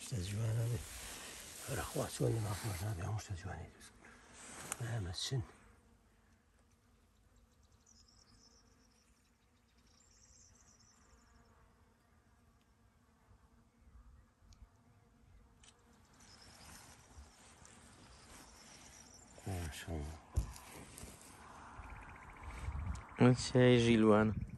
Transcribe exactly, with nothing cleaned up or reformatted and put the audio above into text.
جوانه رخوة شوني ما أخبرنا بها مش جواني لا مسشن ما شاء الله من شاي جيلوان